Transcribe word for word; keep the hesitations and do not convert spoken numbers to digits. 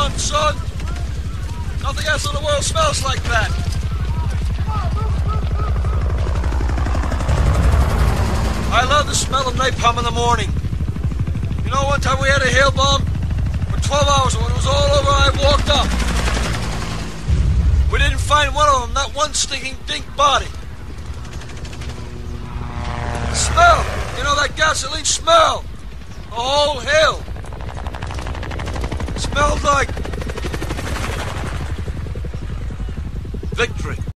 on, son. Nothing else in the world smells like that. I love the smell of napalm in the morning. You know, one time we had a hail bomb for twelve hours, and when it was all over, I walked up. We didn't find one of them, not one stinking dink body. The smell, you know, that gasoline smell. The whole hill. It smelled like victory.